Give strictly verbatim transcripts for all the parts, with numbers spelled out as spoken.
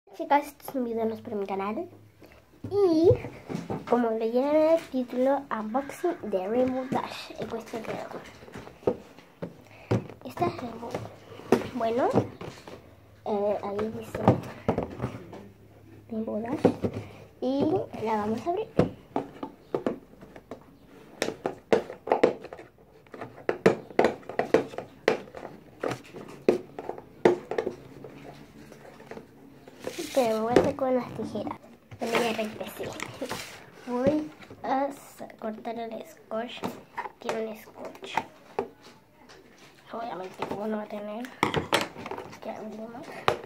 Chicas, este es un video nuevo para mi canal y como leyeron en el título, unboxing de Rainbow Dash, el cuestión que hago. Esta es Rainbow. Bueno, eh, ahí dice Rainbow Dash y la vamos a abrir. Pero me voy a hacer con las tijeras. Bueno, ya empecé. Voy a cortar el scotch. Quiero un scotch. Obviamente, como no va a tener que abrimos.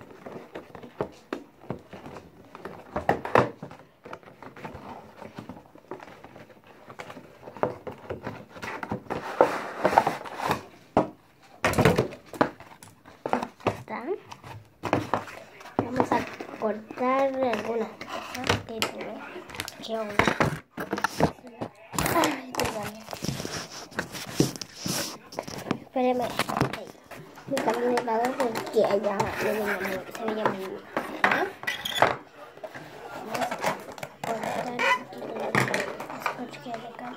Está. Vamos a cortar algunas cosas que tiene que aún. Ay, perdón. Espéreme. Ahí. Me cambié de lado porque allá se veía muy, se veía muy bien. ¿Ah? Vamos a cortar el scotch que hay acá.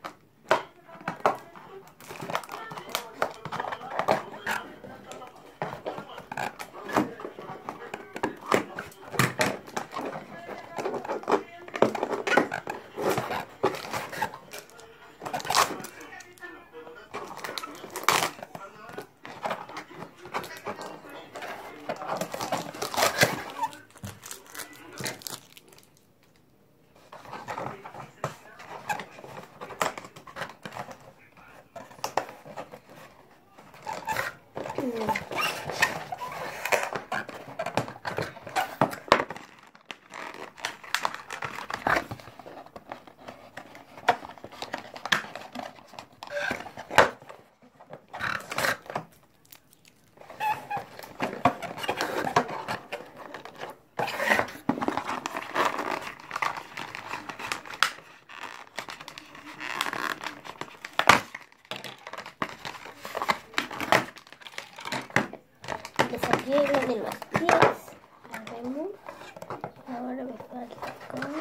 Le saqué lo de los pies. Lo vemos. Ahora me falta con...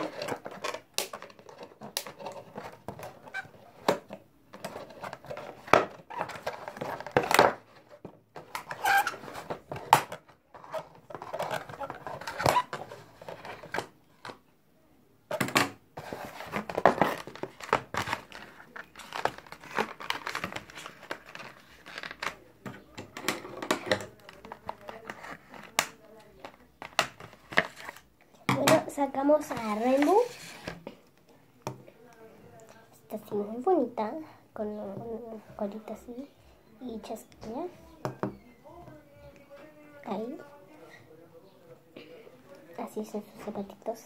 Sacamos a Rainbow. Está así muy bonita, con una colita así y chasquilla. Ahí. Así son sus zapatitos.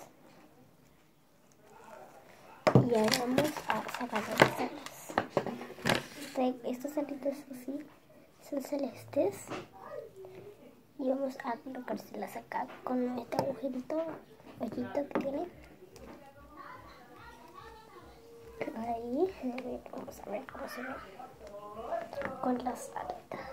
Y ahora vamos a sacar las alas. Estos alitos así son celestes. Y vamos a colocárselas acá con este agujerito. Ojito que tiene ahí. Vamos a ver cómo se ve con las aletas.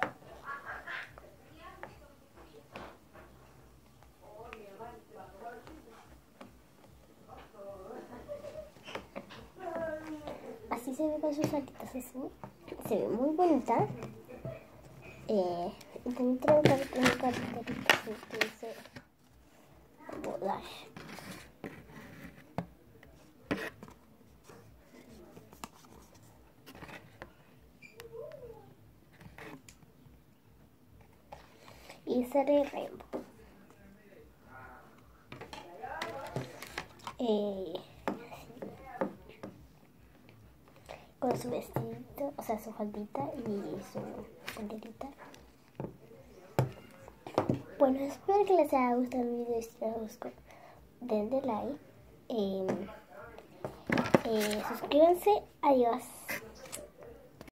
Así se ve con sus alitas, así se ve muy bonita. Eh, y también trae un cartelito así que dice Dash. Y seré Rainbow. Eh, con su vestidito, o sea, su faldita y su banderita. Bueno, espero que les haya gustado el video. Si les gustó, denle like, eh, eh, suscríbanse, adiós.